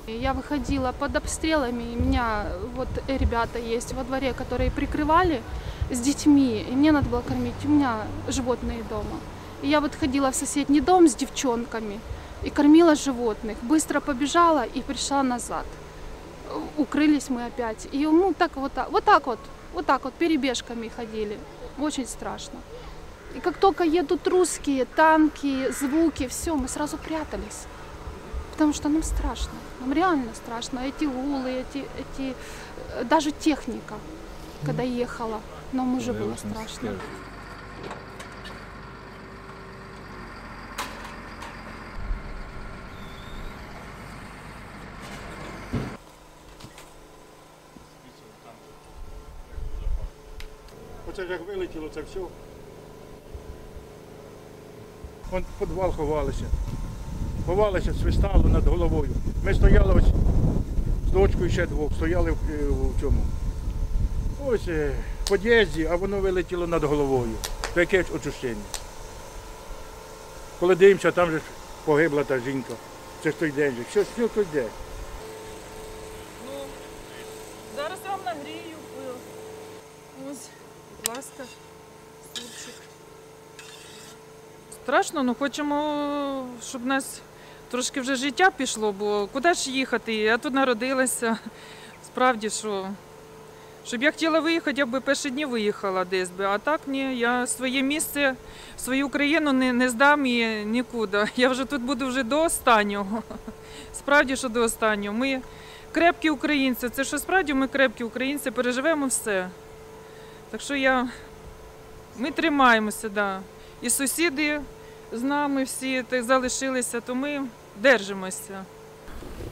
Я выходила под обстрелами, и у меня вот ребята есть во дворе, которые прикрывали с детьми, и мне надо было кормить, у меня животные дома. И я вот ходила в соседний дом с девчонками и кормила животных, быстро побежала и пришла назад. Укрылись мы опять, и ну вот так вот перебежками ходили, очень страшно. И как только едут русские, танки, звуки, все, мы сразу прятались. Потому что нам страшно, нам реально страшно. Эти гулы, даже техника, когда ехала, нам уже было страшно. Оце ж як вилетіло це все. Вон в підвал ховалися. Ховалися, свистало над головою. Ми стояли ось з дочкою ще двох, стояли в цьому. Ось в під'їзді, а воно вилетіло над головою. То якесь очищення. Коли дивимося, там же погибла та жінка. Це ж той день же. Що той день? Ну, зараз я вам нагрію пил. Ось, будь ласка, супчик. Страшно, ну хочемо, щоб в нас трошки вже життя пішло, бо куди ж їхати? Я тут народилася. Справді, щоб я хотіла виїхати, я б перші дні виїхала десь би. А так ні, я своє місце, свою країну не здам і нікуди. Я вже тут буду вже до останнього. Справді, що до останнього. Ми крепкі українці. Це що справді ми крепкі українці, переживемо все. Так що ми тримаємося, да. І сусіди з нами всі так залишилися, то ми держимося.